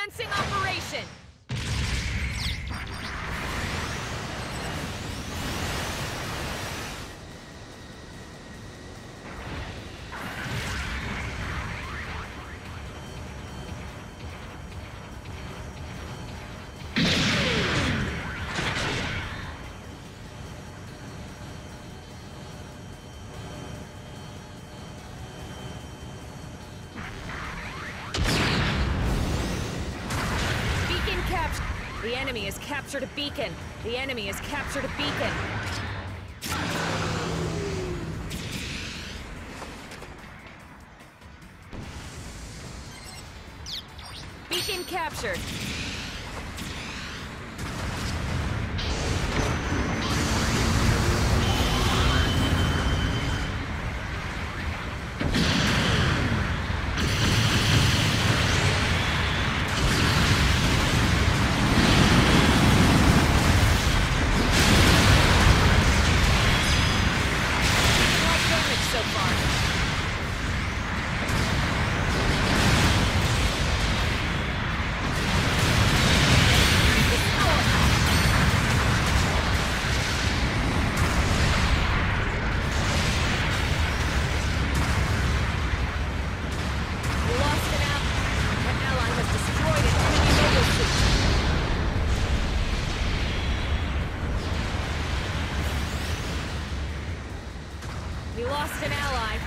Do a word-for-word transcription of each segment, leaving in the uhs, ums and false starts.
Commencing operation! The enemy has captured a beacon. The enemy has captured a beacon. Beacon captured. We lost an ally.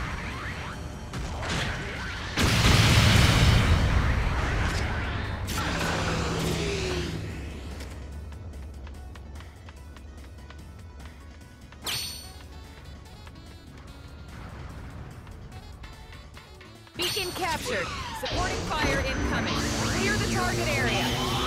Beacon captured. Supporting fire incoming. Clear the target area.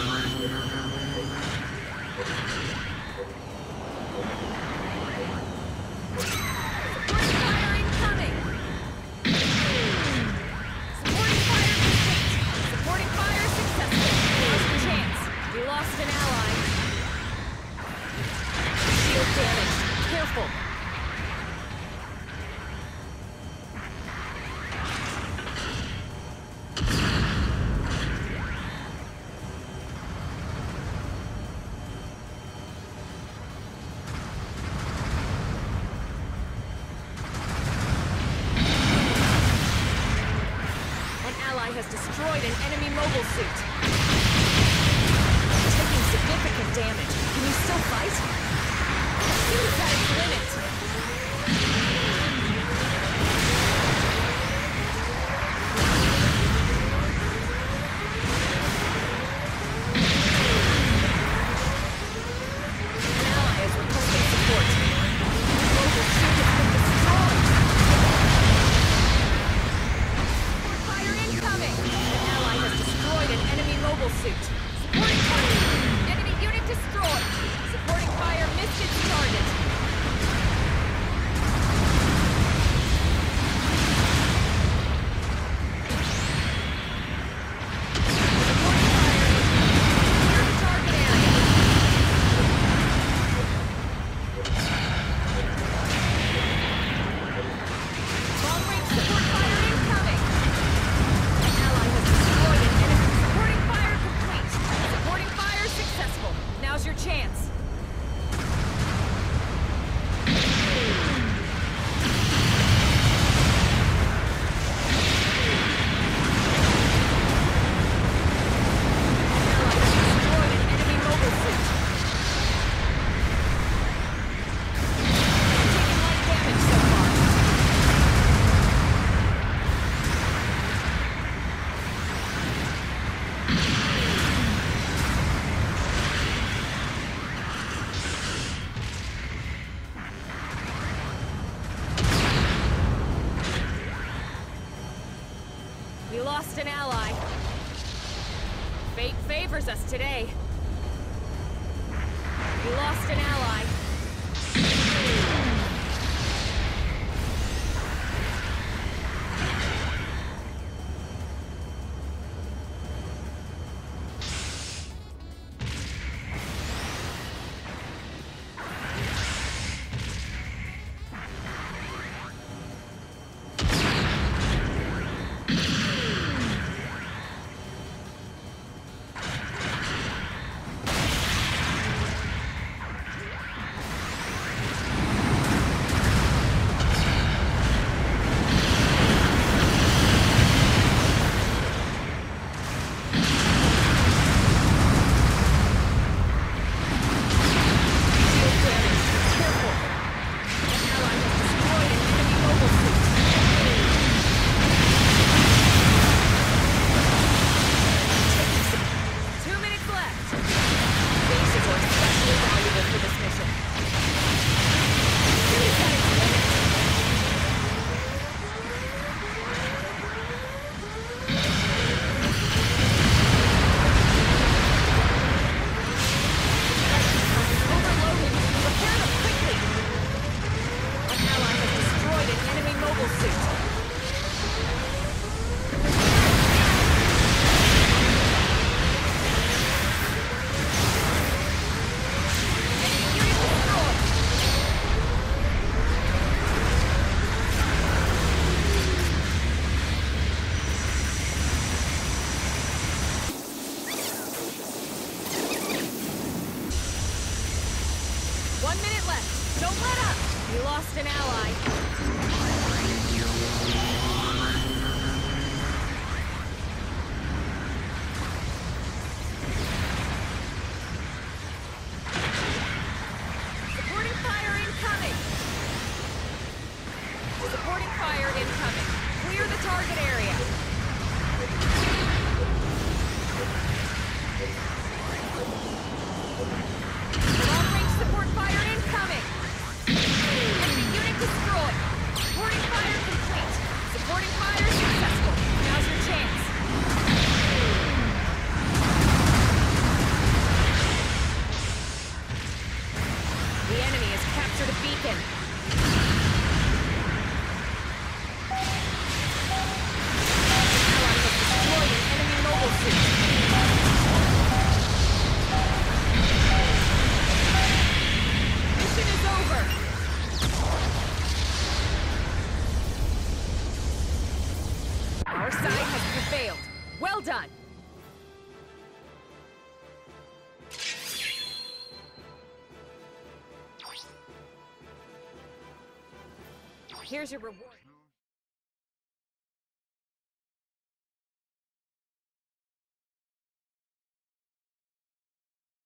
Careful! An ally has destroyed an enemy mobile suit. Taking significant damage. Can you still fight? It's at its limit. An ally is requesting support. Mobile suit has been destroyed. Fire incoming! An ally has destroyed an enemy mobile suit. Supporting fire! Enemy unit destroyed! Supporting fire missed its target. We lost an ally. Fate favors us today. We lost an ally. We lost an ally. Supporting fire incoming! Supporting fire incoming. Clear the target area. Long-range support fire incoming! Enemy unit destroyed! Supporting fire complete! Supporting fire successful! Now's your chance! The enemy has captured a beacon! Ally has destroyed an enemy mobile suit! Mission is over! Our side has prevailed. Well done! Here's your reward.